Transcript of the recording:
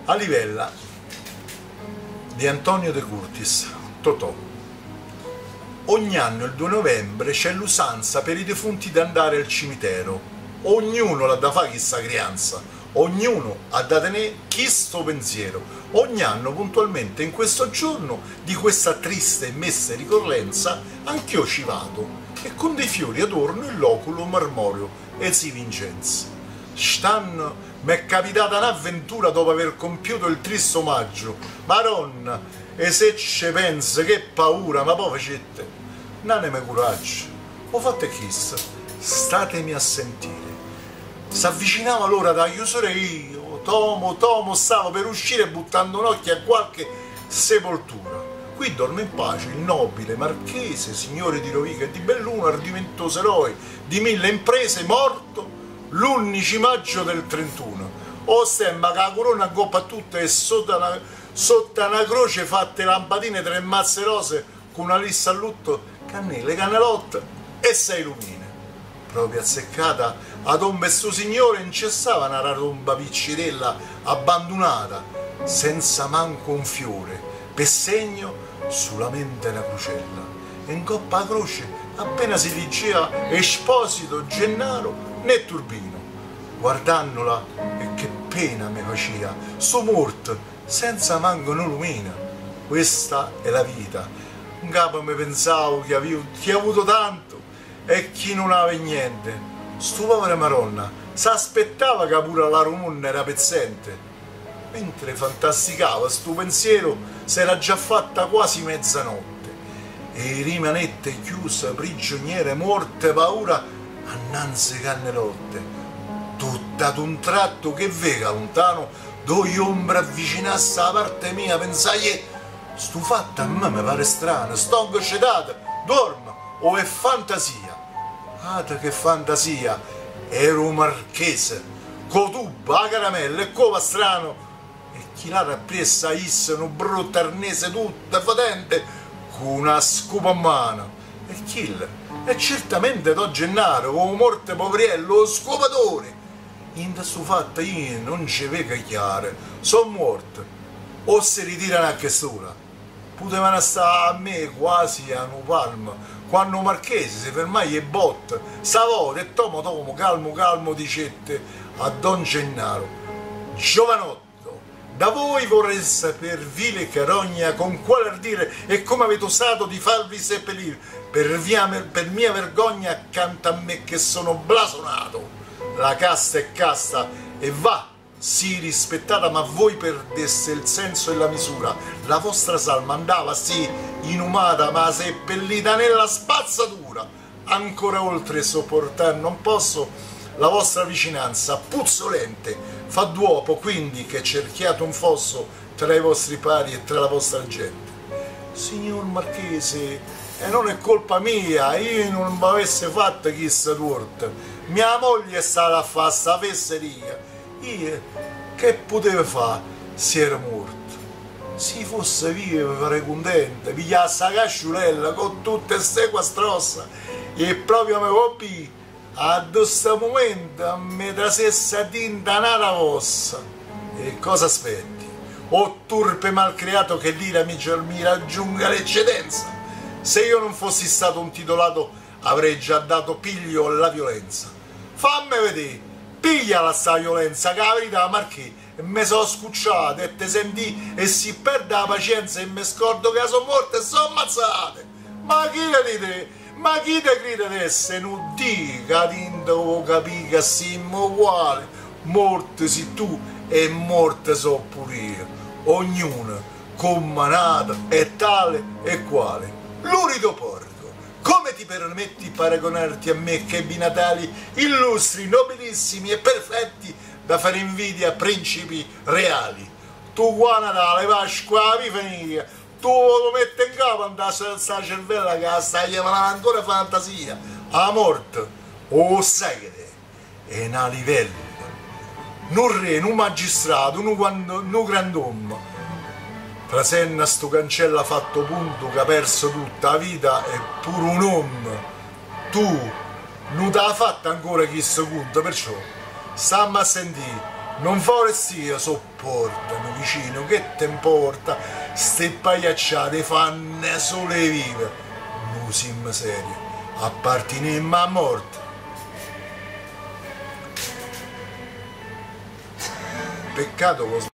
A Livella di Antonio De Curtis, Totò. Ogni anno il 2 novembre c'è l'usanza per i defunti di andare al cimitero. Ognuno l'ha da fare chissà crianza, ognuno ha da tenere chi sto pensiero. Ogni anno puntualmente in questo giorno di questa triste e messa ricorrenza anch'io ci vado e con dei fiori adorno il loculo marmoreo e si Vincenzi. St'anno m'è capitata un'avventura dopo aver compiuto il triste omaggio. Maronna, e se ci pensa, che paura, ma poi facette, non ne me coraggio. Ho fatto chissà, statemi a sentire. S'avvicinava l'ora da chiusura e io, tomo, stavo per uscire buttando un occhio a qualche sepoltura. Qui dorme in pace il nobile marchese, signore di Rovigo e di Belluno, ardimentoso eroe di 1000 imprese, morto l'11 maggio del 31. O sembra che la corona accoppa tutta e sotto una croce fatte lampadine, 3 mazze rose con una lista a lutto, cannelle, cannelotte e 6 lumine. Proprio azzeccata a tomba e suo signore incessava una tomba piccirella abbandonata, senza manco un fiore, per segno solamente una crucella. E in coppa a croce appena si diceva Esposito Gennaro né Turbino. Guardandola, e che pena mi faceva, sto morto senza manco una lumina. Questa è la vita. Un capo mi pensavo che avevo chi ha avuto tanto e chi non aveva niente. Sto povera Maronna s'aspettava che pure la rumonna era pezzente. Mentre fantasticava sto pensiero s'era già fatta quasi mezzanotte e rimanette chiuse prigioniere morte paura annanzi cannelotte. Tutta ad un tratto che vega lontano due ombre avvicinasse alla parte mia, pensai sto fatto a me mi pare strano, sto incoscetata, dormo o è fantasia? Che fantasia, ero un marchese co tuba, a caramella e cova strano e chi l'ha rappresa issero brutto arnese tutta fotente con una scopa a mano e killer. E certamente Don Gennaro, come morte poveriello, lo scopatore. In questo fatto io non ci vedo chiaro, sono morto. O si ritirano a quest'ora. Potevano stare a me quasi a un palmo, quando un marchese si fermai e botte, savò e tomo, calmo, dicette a Don Gennaro. Giovanotto, da voi vorrei sapere, vile carogna, con quale ardire e come avete osato di farvi seppellire, per mia vergogna accanto a me che sono blasonato. La casta è casta e va, sì rispettata, ma voi perdeste il senso e la misura. La vostra salma andava, sì, inumata, ma seppellita nella spazzatura. Ancora oltre sopportare non posso la vostra vicinanza puzzolente. Fa d'uopo quindi che cerchiate un fosso tra i vostri pari e tra la vostra gente. Signor Marchese, non è colpa mia, io non mi avesse fatto chissà torta. Mia moglie è stata a fare sta fesseria. Io che potevo fare se era morto? Se fosse vivo farei contento, pigliasse la casciulella con tutte ste quastrossa e proprio mi colpì. A questo momento a me trasesse tinta nata vostra. E cosa aspetti? O turpe malcreato che l'ira mi raggiunga l'eccedenza? Se io non fossi stato un titolato avrei già dato piglio alla violenza. Fammi vedere, pigliala sta violenza, che la verità marchè, e mi sono scucciato e te sentì e si perde la pazienza e mi scordo che sono morte e sono ammazzate. Ma chi le dite? Ma chi te crede di essere non dica tinto capì che siamo uguali? Morte sei tu e morte so pure io. Ognuno commanata è tale e quale. L'unico porco. Come ti permetti di paragonarti a me che ebbi natali illustri, nobilissimi e perfetti da fare invidia a principi reali? Tu qua Natale, Pasqua, Epifania, tu lo metti in capo andare sta cervella che sta chiamando ancora fantasia. A morte, o sai che è una livella. Non re, non magistrato, non grand'uomo. Prasenna sto cancello ha fatto punto che ha perso tutta la vita e pure un uomo. Tu non te l'ha fatta ancora chi sto conto, perciò stammi a sentire Non vorresti io sopportano vicino, che te importa? Ste pagliacciate fanno sole vive. Non siamo serio, appartinemmo a morte. Peccato lo